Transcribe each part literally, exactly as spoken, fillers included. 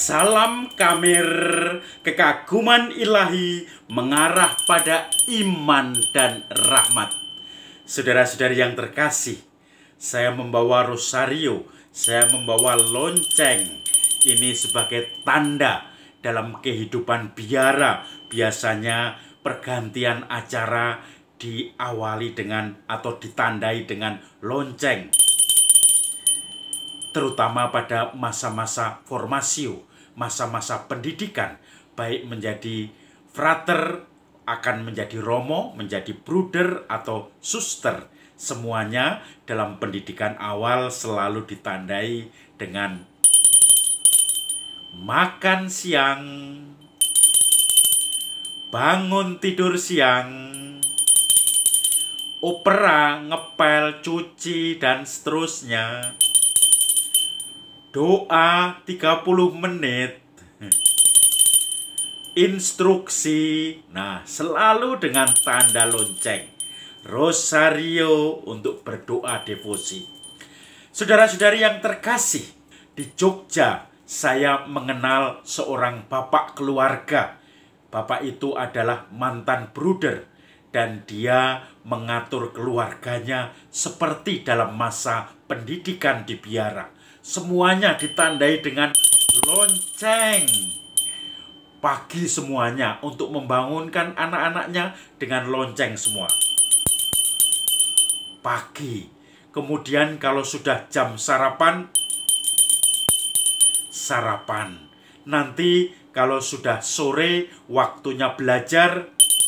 Salam Kamir, kekaguman ilahi mengarah pada iman dan rahmat. Saudara-saudari yang terkasih, saya membawa rosario, saya membawa lonceng. Ini sebagai tanda dalam kehidupan biara. Biasanya pergantian acara diawali dengan atau ditandai dengan lonceng. Terutama pada masa-masa formasio, masa-masa pendidikan, baik menjadi frater, akan menjadi romo, menjadi bruder, atau suster. Semuanya dalam pendidikan awal selalu ditandai dengan makan siang, bangun tidur siang, opera, ngepel, cuci, dan seterusnya. Doa tiga puluh menit, instruksi, nah selalu dengan tanda lonceng, rosario untuk berdoa devosi. Saudara-saudari yang terkasih, di Jogja saya mengenal seorang bapak keluarga. Bapak itu adalah mantan bruder dan dia mengatur keluarganya seperti dalam masa pendidikan di biara. Semuanya ditandai dengan lonceng. Pagi semuanya untuk membangunkan anak-anaknya dengan lonceng semua. Pagi. Kemudian kalau sudah jam sarapan, sarapan. Nanti kalau sudah sore, waktunya belajar,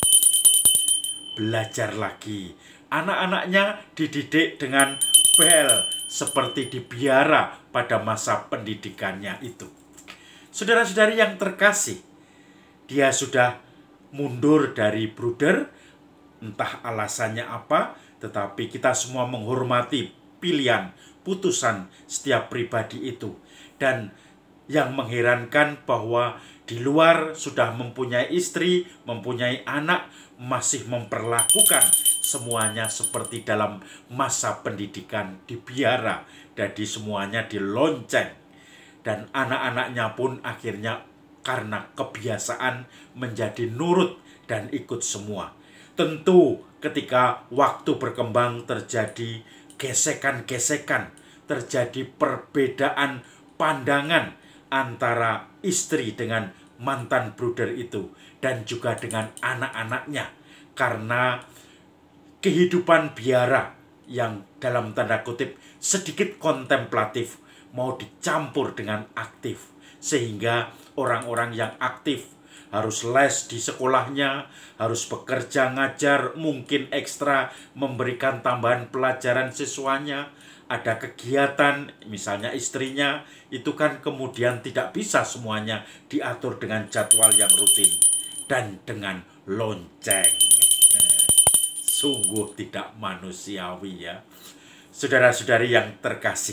belajar lagi. Anak-anaknya dididik dengan bel seperti di biara pada masa pendidikannya itu. Saudara-saudari yang terkasih, dia sudah mundur dari bruder, entah alasannya apa, tetapi kita semua menghormati pilihan, putusan setiap pribadi itu. Dan yang mengherankan bahwa di luar sudah mempunyai istri, mempunyai anak, masih memperlakukan semuanya seperti dalam masa pendidikan di biara. Jadi semuanya dilonceng. Dan anak-anaknya pun akhirnya karena kebiasaan menjadi nurut dan ikut semua. Tentu ketika waktu berkembang terjadi gesekan-gesekan, terjadi perbedaan pandangan antara istri dengan mantan bruder itu dan juga dengan anak-anaknya, karena kehidupan biara yang dalam tanda kutip sedikit kontemplatif mau dicampur dengan aktif, sehingga orang-orang yang aktif harus les di sekolahnya, harus bekerja ngajar, mungkin ekstra memberikan tambahan pelajaran siswanya, ada kegiatan, misalnya istrinya, itu kan kemudian tidak bisa semuanya diatur dengan jadwal yang rutin dan dengan lonceng. Sungguh tidak manusiawi ya. Saudara-saudari yang terkasih,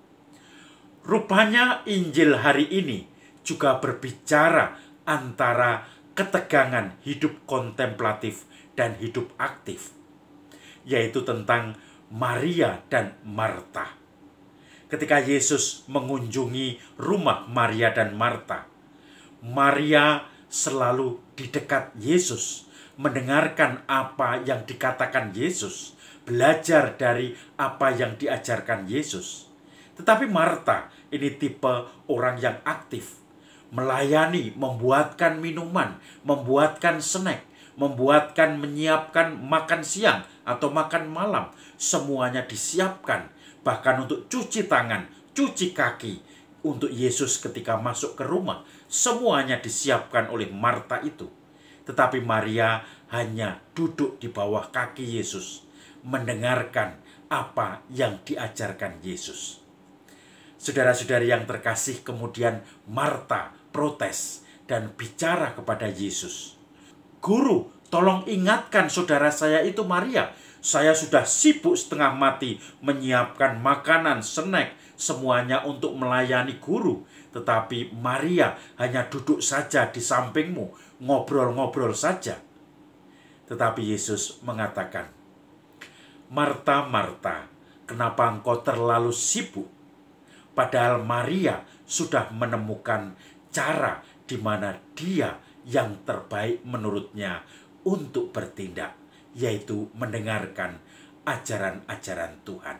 rupanya Injil hari ini juga berbicara antara ketegangan hidup kontemplatif dan hidup aktif, yaitu tentang Maria dan Marta. Ketika Yesus mengunjungi rumah Maria dan Marta, Maria selalu di dekat Yesus, mendengarkan apa yang dikatakan Yesus, belajar dari apa yang diajarkan Yesus. Tetapi Marta ini tipe orang yang aktif, melayani, membuatkan minuman, membuatkan snack, membuatkan, menyiapkan makan siang atau makan malam. Semuanya disiapkan, bahkan untuk cuci tangan, cuci kaki untuk Yesus ketika masuk ke rumah. Semuanya disiapkan oleh Marta itu. Tetapi Maria hanya duduk di bawah kaki Yesus, mendengarkan apa yang diajarkan Yesus. Saudara-saudari yang terkasih, kemudian Marta protes dan bicara kepada Yesus. Guru, tolong ingatkan saudara saya itu Maria. Saya sudah sibuk setengah mati menyiapkan makanan, snack, semuanya untuk melayani guru. Tetapi Maria hanya duduk saja di sampingmu, ngobrol-ngobrol saja. Tetapi Yesus mengatakan, Marta, Marta, kenapa engkau terlalu sibuk? Padahal Maria sudah menemukan cara di mana dia yang terbaik menurutnya untuk bertindak, yaitu mendengarkan ajaran-ajaran Tuhan.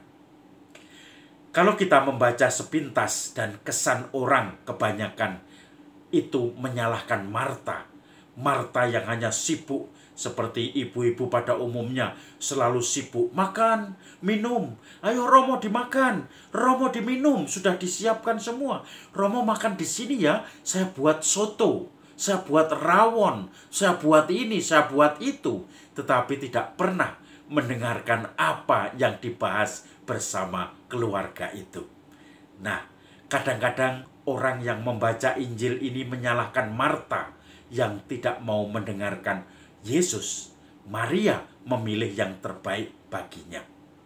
Kalau kita membaca sepintas dan kesan orang kebanyakan itu menyalahkan Marta. Marta yang hanya sibuk seperti ibu-ibu pada umumnya, selalu sibuk makan, minum. Ayo Romo dimakan, Romo diminum, sudah disiapkan semua. Romo makan di sini ya, saya buat soto, saya buat rawon, saya buat ini, saya buat itu. Tetapi tidak pernah mendengarkan apa yang dibahas bersama keluarga itu. Nah, kadang-kadang orang yang membaca Injil ini menyalahkan Marta yang tidak mau mendengarkan Yesus. Maria memilih yang terbaik baginya.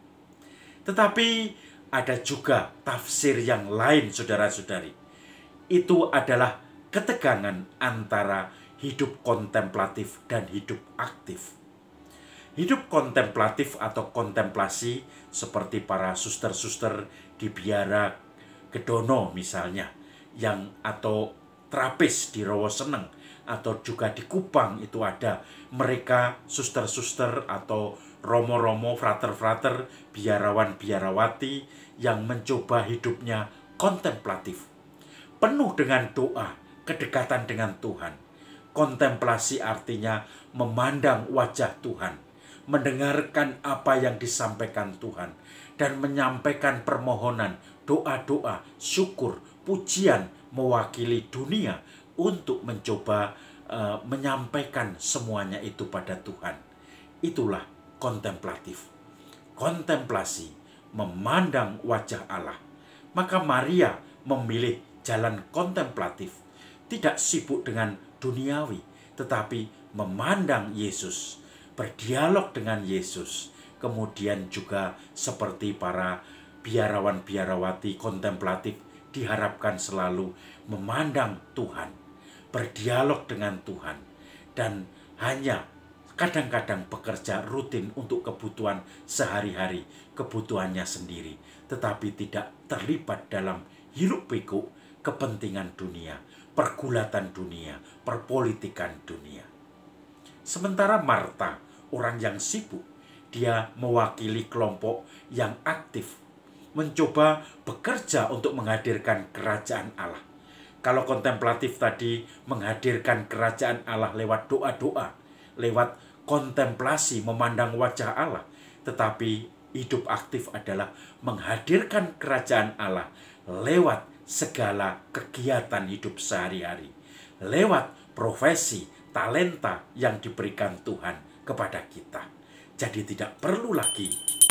Tetapi ada juga tafsir yang lain, saudara-saudari. Itu adalah ketegangan antara hidup kontemplatif dan hidup aktif. Hidup kontemplatif atau kontemplasi seperti para suster-suster di biara Gedono misalnya, yang atau terapis di Rowo Seneng, atau juga di Kupang itu ada mereka suster-suster atau romo-romo, frater-frater, biarawan-biarawati yang mencoba hidupnya kontemplatif, penuh dengan doa, kedekatan dengan Tuhan. Kontemplasi artinya memandang wajah Tuhan, mendengarkan apa yang disampaikan Tuhan, dan menyampaikan permohonan, doa-doa, syukur, pujian mewakili dunia untuk mencoba uh, menyampaikan semuanya itu pada Tuhan. Itulah kontemplatif. Kontemplasi, memandang wajah Allah. Maka Maria memilih jalan kontemplatif, tidak sibuk dengan duniawi, tetapi memandang Yesus, berdialog dengan Yesus. Kemudian juga seperti para biarawan-biarawati kontemplatif diharapkan selalu memandang Tuhan, berdialog dengan Tuhan, dan hanya kadang-kadang bekerja rutin untuk kebutuhan sehari-hari, kebutuhannya sendiri, tetapi tidak terlibat dalam hiruk-pikuk kepentingan dunia, pergulatan dunia, perpolitikan dunia. Sementara Marta, orang yang sibuk, dia mewakili kelompok yang aktif, mencoba bekerja untuk menghadirkan kerajaan Allah. Kalau kontemplatif tadi menghadirkan kerajaan Allah lewat doa-doa, lewat kontemplasi memandang wajah Allah, tetapi hidup aktif adalah menghadirkan kerajaan Allah lewat segala kegiatan hidup sehari-hari, lewat profesi, talenta yang diberikan Tuhan kepada kita. Jadi tidak perlu lagi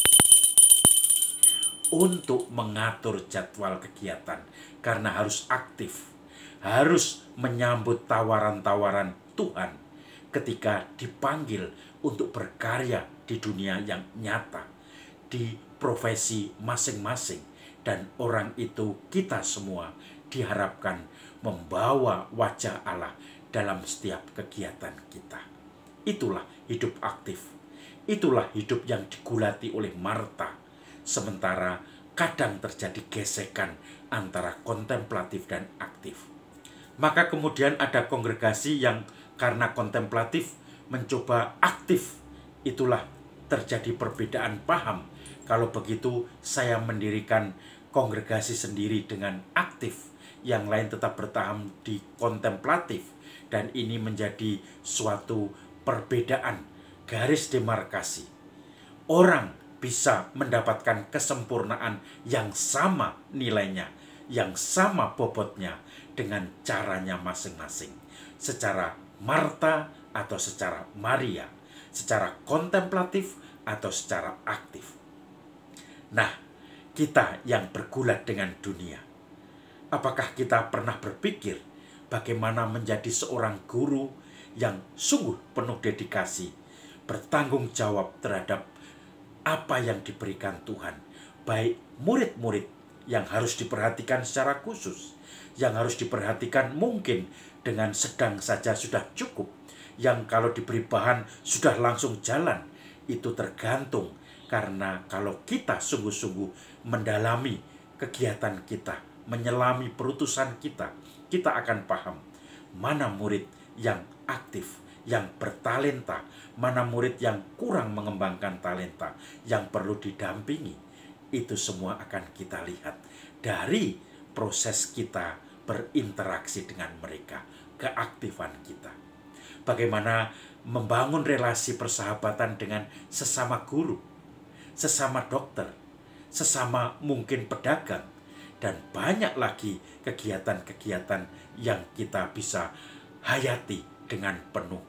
untuk mengatur jadwal kegiatan, karena harus aktif, harus menyambut tawaran-tawaran Tuhan ketika dipanggil untuk berkarya di dunia yang nyata, di profesi masing-masing. Dan orang itu, kita semua, diharapkan membawa wajah Allah dalam setiap kegiatan kita. Itulah hidup aktif. Itulah hidup yang digulati oleh Marta. Sementara kadang terjadi gesekan antara kontemplatif dan aktif. Maka kemudian ada kongregasi yang karena kontemplatif mencoba aktif. Itulah terjadi perbedaan paham. Kalau begitu saya mendirikan kongregasi sendiri dengan aktif, yang lain tetap bertahan di kontemplatif, dan ini menjadi suatu perbedaan, garis demarkasi. Orang bisa mendapatkan kesempurnaan yang sama nilainya, yang sama bobotnya, dengan caranya masing-masing, secara Marta atau secara Maria, secara kontemplatif atau secara aktif. Nah, kita yang bergulat dengan dunia, apakah kita pernah berpikir bagaimana menjadi seorang guru yang sungguh penuh dedikasi, bertanggung jawab terhadap apa yang diberikan Tuhan, baik murid-murid yang harus diperhatikan secara khusus, yang harus diperhatikan mungkin dengan sedang saja sudah cukup, yang kalau diberi bahan sudah langsung jalan. Itu tergantung, karena kalau kita sungguh-sungguh mendalami kegiatan kita, menyelami perutusan kita, kita akan paham mana murid yang aktif, yang bertalenta, mana murid yang kurang mengembangkan talenta, yang perlu didampingi. Itu semua akan kita lihat dari proses kita berinteraksi dengan mereka, keaktifan kita. Bagaimana membangun relasi persahabatan dengan sesama guru, sesama dokter, sesama mungkin pedagang, dan banyak lagi kegiatan-kegiatan yang kita bisa hayati dengan penuh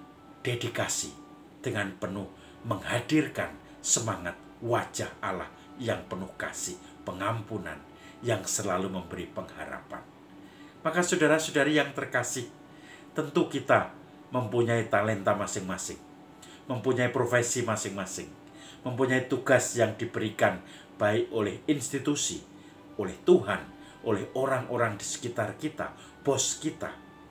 dedikasi, dengan penuh menghadirkan semangat wajah Allah yang penuh kasih, pengampunan, yang selalu memberi pengharapan. Maka saudara-saudari yang terkasih, tentu kita mempunyai talenta masing-masing, mempunyai profesi masing-masing, mempunyai tugas yang diberikan baik oleh institusi, oleh Tuhan, oleh orang-orang di sekitar kita, bos kita.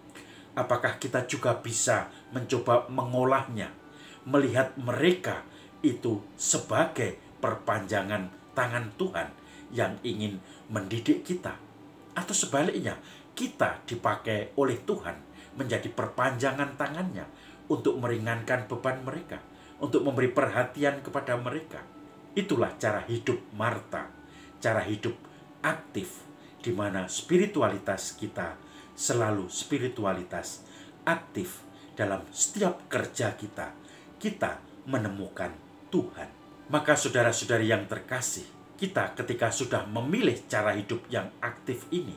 Apakah kita juga bisa mencoba mengolahnya, melihat mereka itu sebagai perpanjangan tangan Tuhan yang ingin mendidik kita? Atau sebaliknya, kita dipakai oleh Tuhan menjadi perpanjangan tangannya untuk meringankan beban mereka, untuk memberi perhatian kepada mereka. Itulah cara hidup Marta, cara hidup aktif, di mana spiritualitas kita selalu spiritualitas aktif. Dalam setiap kerja kita, kita menemukan Tuhan. Maka saudara-saudari yang terkasih, kita ketika sudah memilih cara hidup yang aktif ini,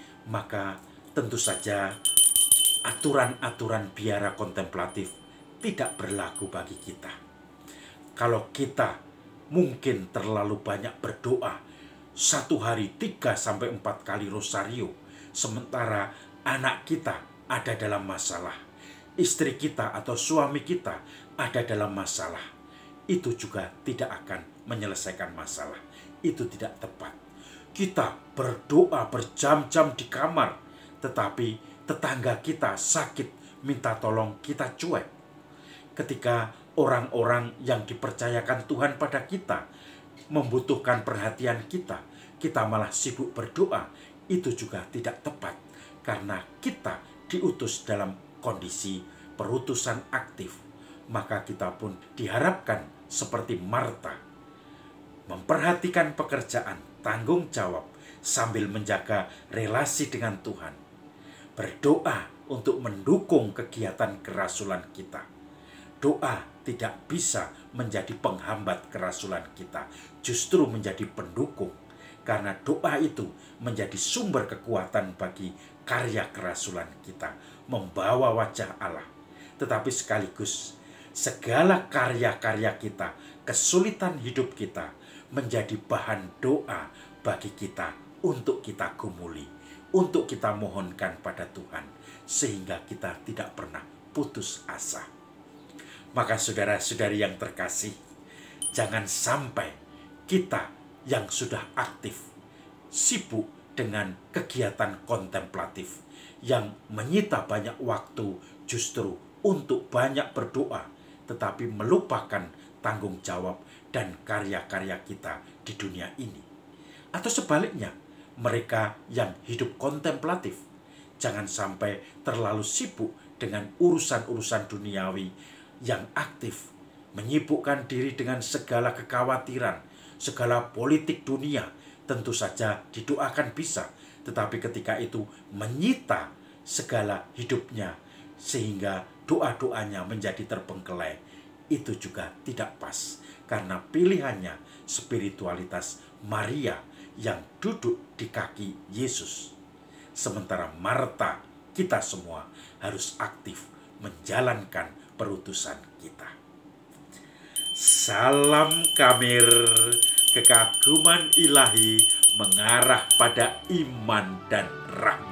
maka tentu saja aturan-aturan biara kontemplatif tidak berlaku bagi kita. Kalau kita mungkin terlalu banyak berdoa, satu hari tiga sampai empat kali rosario, sementara anak kita ada dalam masalah, istri kita atau suami kita ada dalam masalah, itu juga tidak akan menyelesaikan masalah. Itu tidak tepat. Kita berdoa berjam-jam di kamar, tetapi tetangga kita sakit, minta tolong, kita cuek. Ketika orang-orang yang dipercayakan Tuhan pada kita membutuhkan perhatian kita, kita malah sibuk berdoa, itu juga tidak tepat. Karena kita diutus dalam kondisi perutusan aktif, maka kita pun diharapkan seperti Marta, memperhatikan pekerjaan, tanggung jawab, sambil menjaga relasi dengan Tuhan. Berdoa untuk mendukung kegiatan kerasulan kita. Doa tidak bisa menjadi penghambat kerasulan kita, justru menjadi pendukung. Karena doa itu menjadi sumber kekuatan bagi karya kerasulan kita, membawa wajah Allah. Tetapi sekaligus segala karya-karya kita, kesulitan hidup kita, menjadi bahan doa bagi kita untuk kita gumuli, untuk kita mohonkan pada Tuhan, sehingga kita tidak pernah putus asa. Maka saudara-saudari yang terkasih, jangan sampai kita yang sudah aktif, sibuk dengan kegiatan kontemplatif, yang menyita banyak waktu justru untuk banyak berdoa, tetapi melupakan tanggung jawab dan karya-karya kita di dunia ini. Atau sebaliknya, mereka yang hidup kontemplatif, jangan sampai terlalu sibuk dengan urusan-urusan duniawi yang aktif, menyibukkan diri dengan segala kekhawatiran, segala politik dunia. Tentu saja didoakan bisa, tetapi ketika itu menyita segala hidupnya, sehingga doa-doanya menjadi terbengkelai, itu juga tidak pas. Karena pilihannya spiritualitas Maria yang duduk di kaki Yesus. Sementara Marta, kita semua harus aktif menjalankan perutusan kita. Salam Kamir, kekaguman ilahi mengarah pada iman dan rahmat.